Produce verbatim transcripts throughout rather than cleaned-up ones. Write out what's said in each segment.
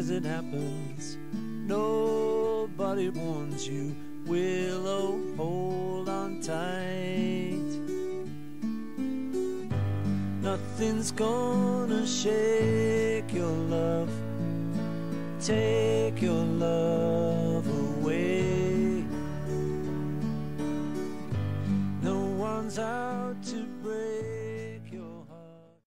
as it happens. Nobody warns you, Willow, hold on tight. Nothing's gonna shake your love, take your love away. No one's out to break your heart.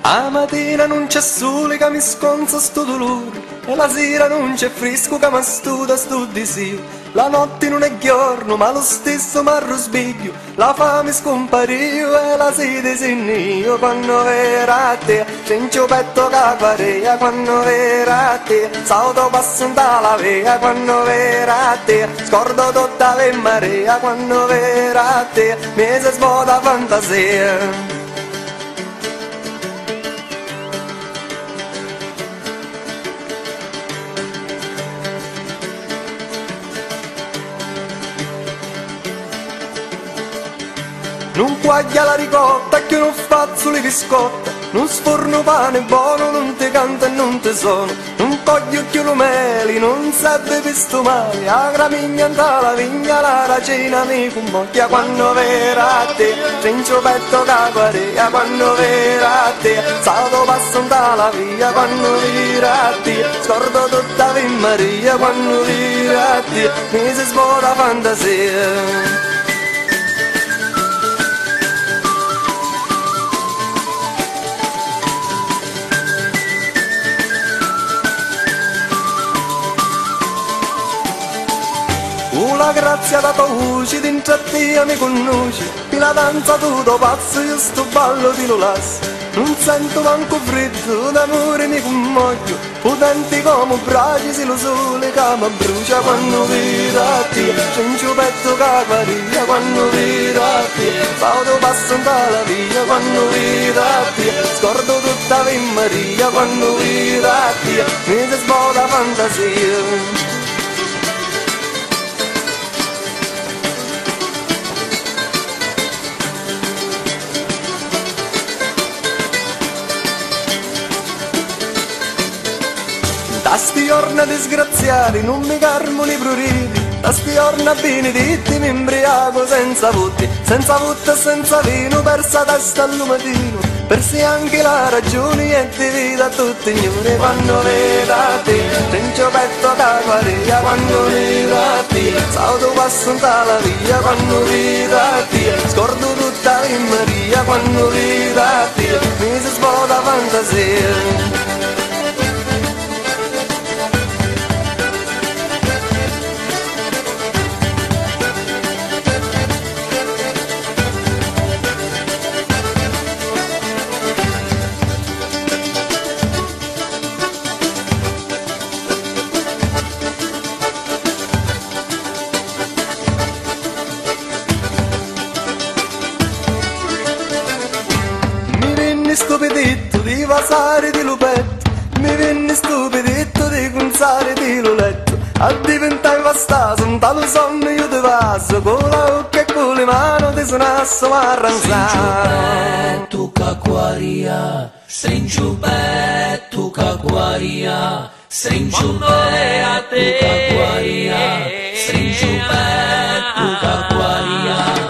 A mattina non c'è sole che mi sconza sto dolore, e la sera non c'è fresco che mi studa sto desio. La notte non è giorno, ma lo stesso mi risveglio. La fame scompariu e la sete io. Quando vera a te, sencio petto che guarea. Quando vera a te, salto passo la via. Quando vera a te, scordo tutta la marea. Quando vera a te, mi si svuota fantasia. Non quaglia la ricotta che non fazzo le biscotte, non sforno pane buono, non ti canta e non ti sono, non coglio chiolomeli, non serve visto male, a gramigna la vigna la racina mi fummocchia. Quando vera a te, sencio petto che guarea. Quando vera a te, salto passo la via. Quando vera a te, scordo tutta la Maria. Quando vera a te, mi si svuota fantasia. La grazia da tua voce dentro a te mi conosci, e la danza tutto pazzo io sto ballo di lo lasso. Non sento manco freddo, d'amore mi commoglio, potenti come braccia se lo sole che mi brucia. Quando vedo a te, sencio petto che guaria. Quando vedo a te, salto passo la via. Quando vedo a te, scordo tutta la Maria. Quando vedo a te, mi si svuota fantasia. A sti giorni disgraziati non mi carmo i pruriti, a sti giorni benedetti mi imbriaco senza votti, senza votti e senza vino, persa testa al lumatino, persi anche la ragione e di vita a tutti ignore. Quando vedo a te, sencio petto che guaria. Quando vedo a te, salto passo la via. Quando vedo a te, scordo tutta la Maria. Quando vedo a te, mi si svuota fantasia. Stupidetto di vasare di lupetto, mi venne stupidetto di gonzare di lo letto, a diventare vastato, un talo sonno io ti passo, con la bocca e con le mani ti suonasso ma arranzare. Stringiu petto ca guaria, stringiu petto ca guaria, stringiu petto ca guaria, stringiu petto ca guaria.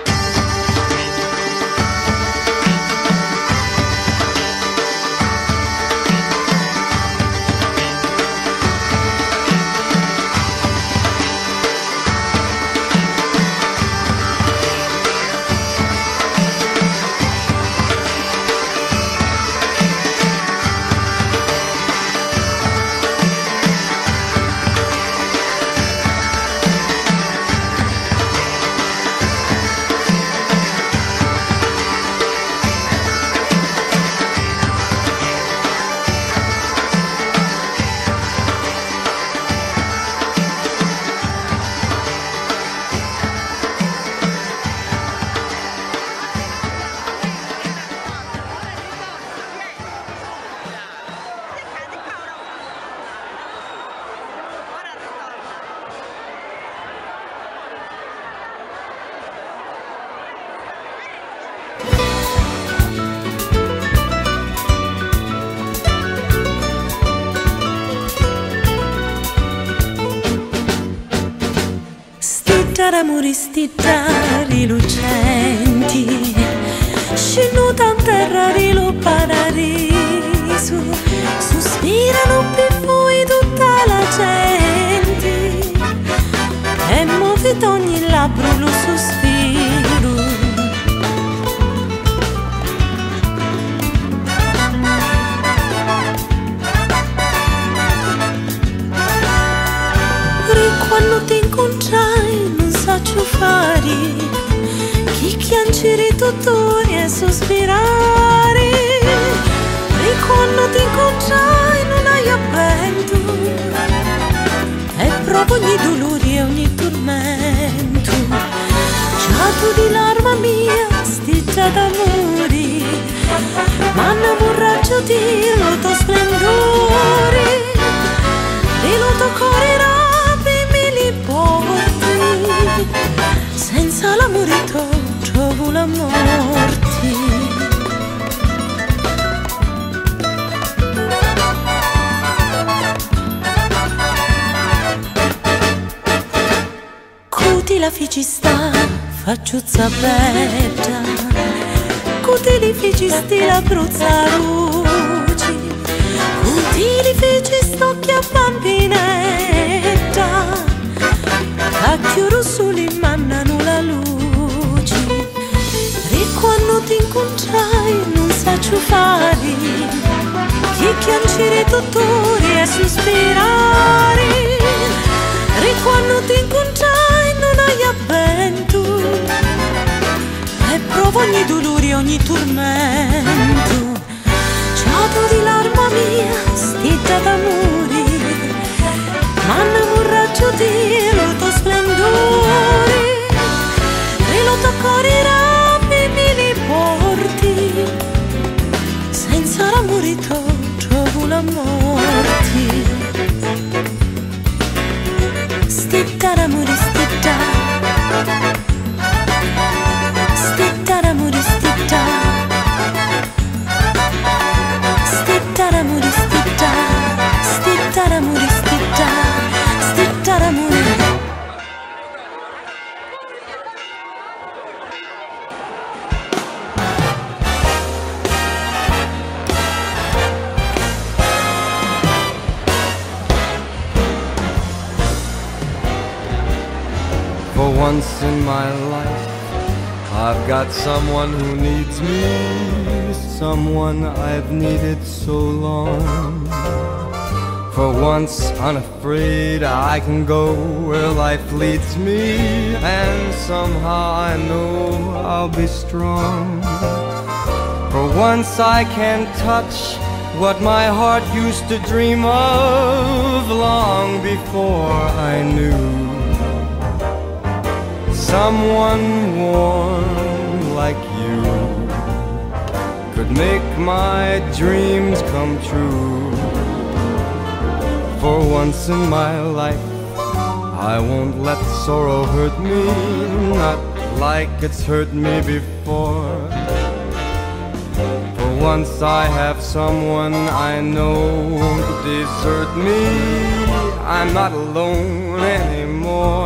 D'amori stigiari lucenti, scenduta in terra di lo paradiso, sospirano per voi tutta la gente, e muove ogni labbro lo sospiro. fare, chiacchierare tuttori e sospirare, e quando ti incontrai non hai avvento, e provo ogni dolore e ogni tormento, ciato di l'arma mia, sticcia d'amore, ma innamorraggio di lo tuo splendore, di lo tuo cuore rapi me li porti, senza l'amore tuo trovo la morte. Cuti la felicità, faccio zappetta, cuti li fecisti la bruzza luce, cuti li fecisti occhi a bambinetta, cacchio rosso li mandano la luce, e quando ti incontrai non saggio fare, che chiancere tuttori e sospirare, e quando ti incontrai non hai avvento, e provo ogni dolore, ogni tormento, ciato di l'arma mia, stetta d'amore, ma innamorraggio di lo tuo splendore, e lo tuo cuore rapi me li porti, senza l'amore tuo trovo la morte. Stetta d'amore, stetta, stetta d'amore, stetta, stetta d'amore, stetta, stetta d'amore, stetta, stetta d'amore. For once in my life, I've got someone who needs me, someone I've needed so long. For once unafraid, I can go where life leads me, and somehow I know I'll be strong. For once I can touch what my heart used to dream of long before I knew. Someone warm like you could make my dreams come true. For once in my life, I won't let sorrow hurt me, not like it's hurt me before. For once I have someone I know won't desert me, I'm not alone anymore.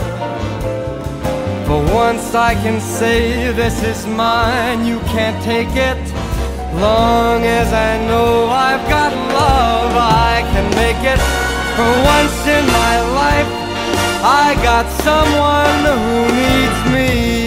For once I can say this is mine, you can't take it. Long as I know I've got love, I can make it. For once in my life, I got someone who needs me.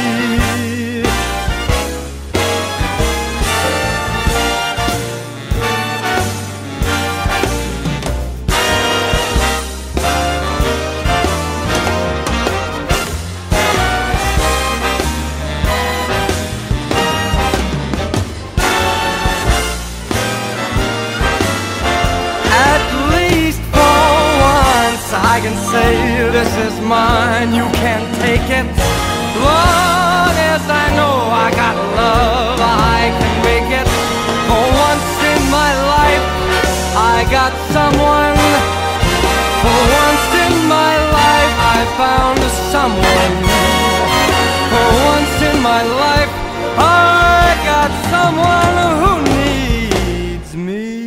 I can say this is mine, you can't take it. Long as I know I got love, I can make it. For once in my life, I got someone. For once in my life, I found someone. For once in my life, I got someone who needs me.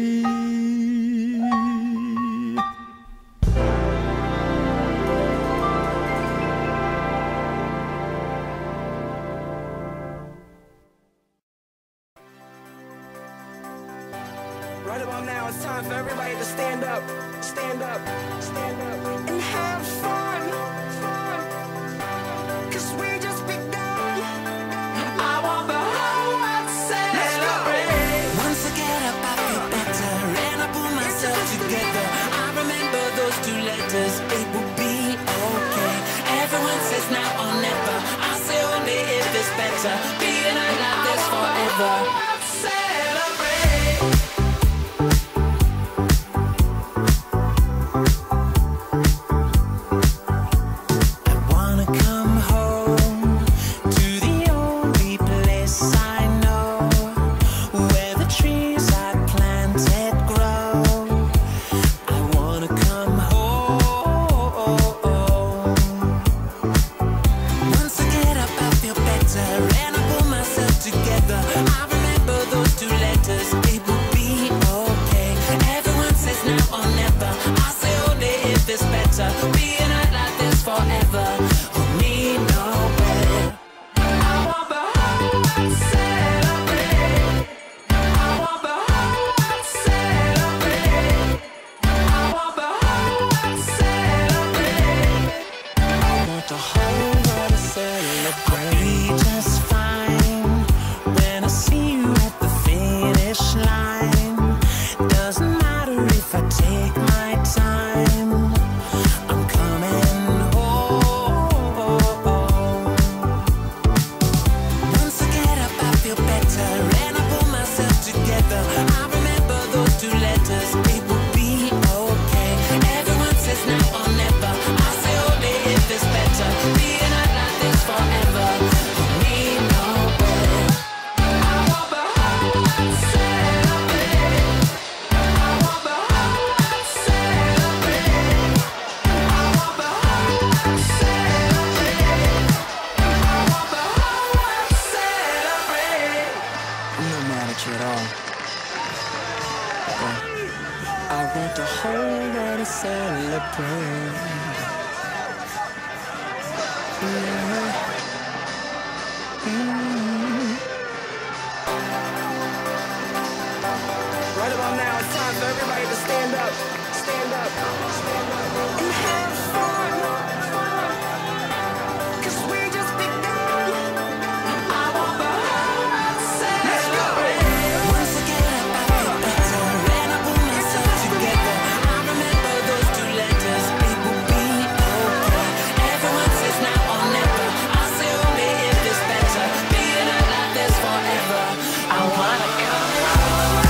Right about now, it's time for everybody to stand up, stand up, stand up, and have fun, fun, cause we just begun. I want the whole world to celebrate. Once I get up, I feel better, and I pull myself together. I remember those two letters, it will be okay. Everyone says now better. Be a night like this forever. Right about now, it's time for everybody to stand up, stand up, stand up, and have fun, fun. Cause we just begun. I want the whole celebrate. Once again, I feel better, and I pull myself together. I remember those two letters, it will be okay. Everyone says now or never. I say only if it's better. Being a like this forever. I wanna come home.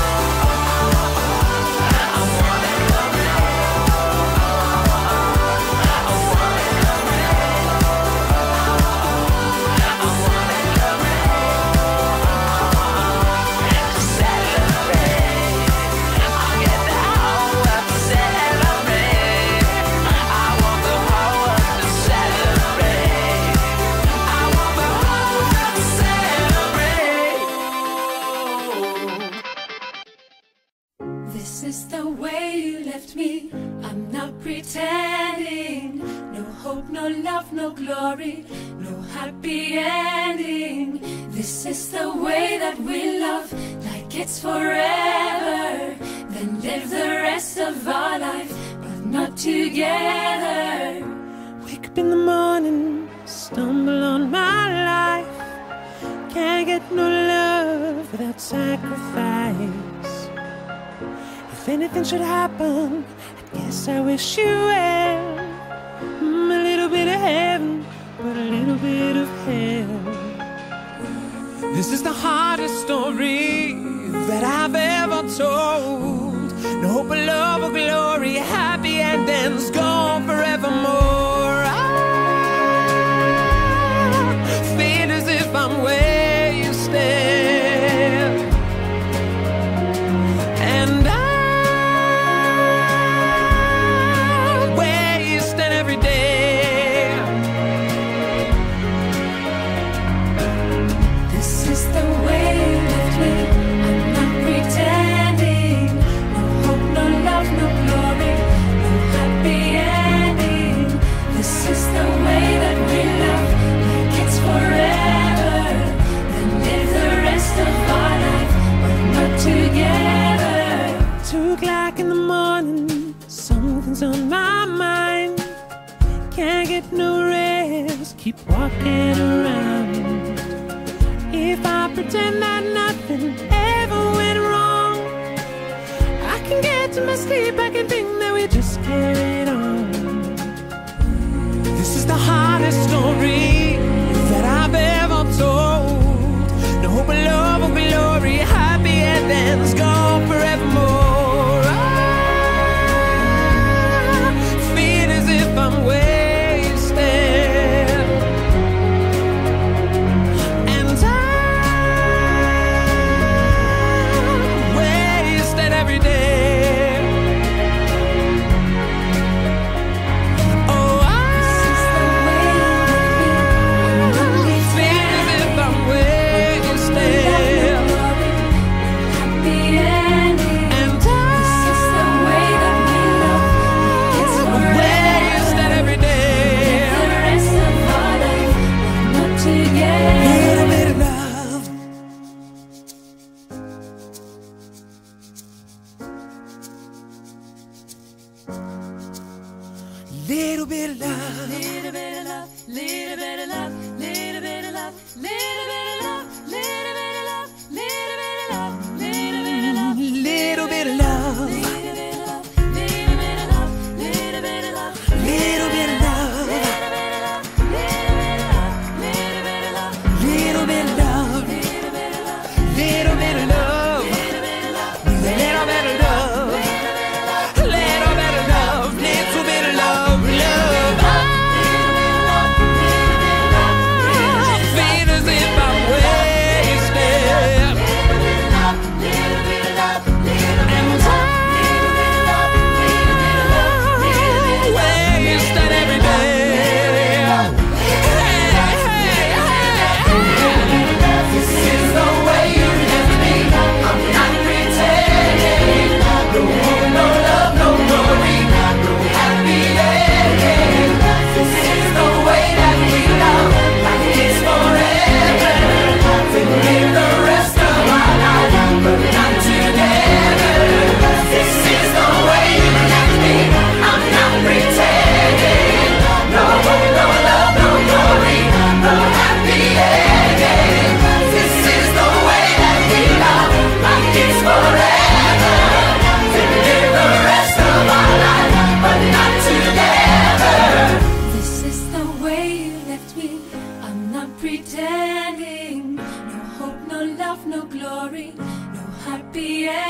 This is the way you left me. I'm not pretending. No hope, no love, no glory, no happy ending. This is the way that we love, like it's forever. Then live the rest of our life, but not together. Wake up in the morning, stumble on my life. Can't get no love without sacrifice. If anything should happen, I guess I wish you well. Mm, a little bit of heaven, but a little bit of hell. This is the hardest story that I've ever told. No hope of love or glory, happy endings gone forevermore. I feel as if I'm where you stand, and I on my mind, can't get no rest, keep walking around. If I pretend that nothing ever went wrong, I can get to my sleep, I can think that we just carried on. This is the hardest story that I've ever told. Little bit of love. Little bit of love, little bit of love, little bit of love, little bit of love, little bit of love, little bit of love, little bit of love, Little bit of love. little bit of love, little bit of love, little bit of love, Little bit of love. little bit of love, little bit of love, Little bit of love. little bit of love, Little bit of love. little bit of love, Little bit of love. Little bit of love. Little bit of love. Love. I feel as if I'm wasted. And I'm wasted every day. Hey, hey, hey. This is the way you left me. I'm not pretending. No hope, no love, no glory, no happy ending. This is the way that we love, like it's forever. Then live the rest of our life, but not together. This is the way you left me. I'm not pretending. No hope, no love, no glory, no happy ending. This is the way that we love, like it's forever. Then live the rest of our life, but not together. This is the way you left me. I'm not pretending. No hope, no love, no glory, no happy ending.